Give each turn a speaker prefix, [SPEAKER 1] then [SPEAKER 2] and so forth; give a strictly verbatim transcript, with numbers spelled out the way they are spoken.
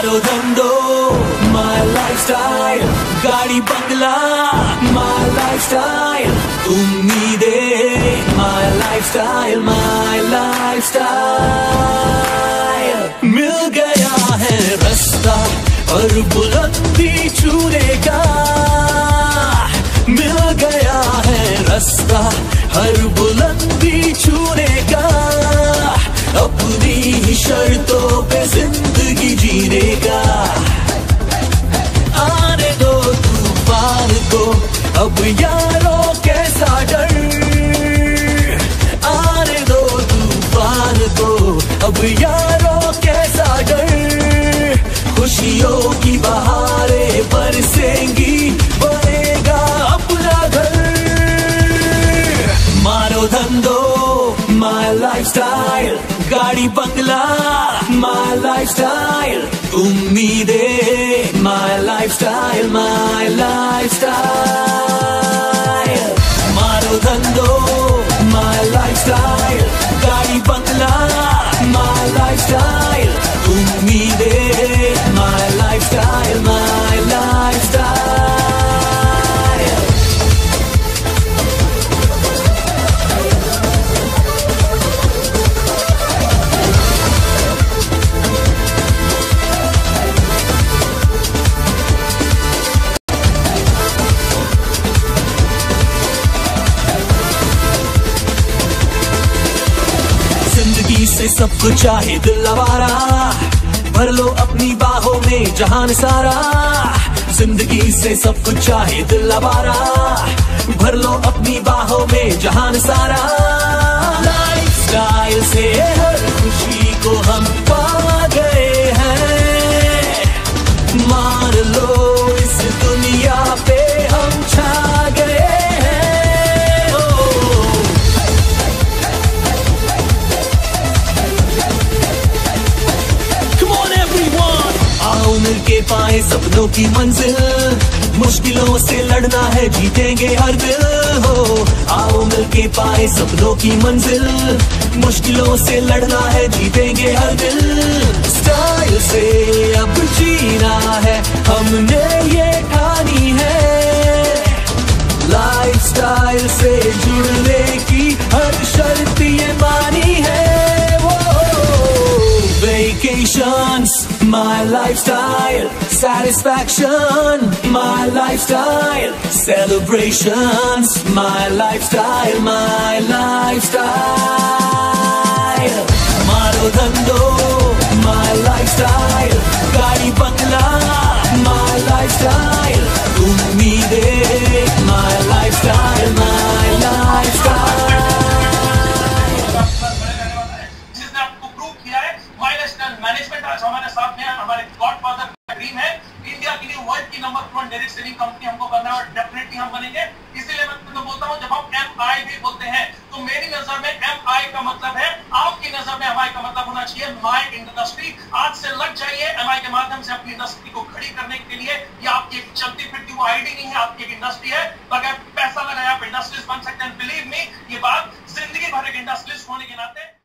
[SPEAKER 1] मारो धंधो my lifestyle, गाड़ी बंगला my lifestyle, उम्मीदें my lifestyle, my lifestyle। मिल गया है रास्ता और बुलंदी छूने का, मिल गया है रास्ता हर बुलंदी छूने का, अपनी ही शर्तों पे जिंदगी जीने का। आने दो तूफान को अब यारों कैसा डर, आने दो तूफान को अब यारों कैसा डर, खुशियों की बहारें बरसेंगी बनेगा अपना घर। मारो धंधो my lifestyle, गाड़ी बंगला my lifestyle, उम्मीदें my lifestyle, my lifestyle। मारो धंधो my lifestyle, गाड़ी बंगला my lifestyle, उम्मीदें my lifestyle, my lifestyle। से सब कुछ चाहे दिल आवारा, भर लो अपनी बाहों में जहान सारा। जिंदगी से सब कुछ चाहे दिल आवारा, भर लो अपनी बाहों में जहान सारा। लाइफस्टाइल से हर खुशी को हम पा गए हैं, मान लो इस दुनिया पे हम छा गए हैं। मिलके पाए सपनों की मंजिल, मुश्किलों से लड़ना है जीतेंगे हर दिल हो। आओ मिलके पाए सपनों की मंजिल, मुश्किलों से लड़ना है जीतेंगे हर दिल। स्टाइल से अब जीना है हमने ये ठानी है, लाइफस्टाइल से जुड़ने की हर शर्त ये मानी है। Vacations, my lifestyle, satisfaction, my lifestyle, celebrations, my lifestyle, my lifestyle। मारो धंधो my lifestyle, गाड़ी बंगला my lifestyle, उम्मीदें my lifestyle, my lifestyle।
[SPEAKER 2] Management आज हमारे साथ में हमारे गॉडफादर का ड्रीम है इंडिया के लिए वर्ल्ड की number one direct selling company हमको करना है और डेफिनेटली हम बनेंगे। इसीलिए मैं तो बोलता हूं जब हम एम आई भी बोलते हैं तो मेरी नजर में एम आई का मतलब है, आपकी नजर में एम आई का मतलब होना चाहिए माय इंडस्ट्री। आज से लग जाइए एम आई के माध्यम से अपनी इंडस्ट्री को खड़ी करने के लिए। ये आपकी एक चलती फिरती वो आईडी नहीं है, आपकी एक इंडस्ट्री है। बगैर पैसा लगाए आप इंडस्ट्रीज बन सकते हैं। बिलीव मी, ये बात जिंदगी भर एक इंडस्ट्रीज होने के नाते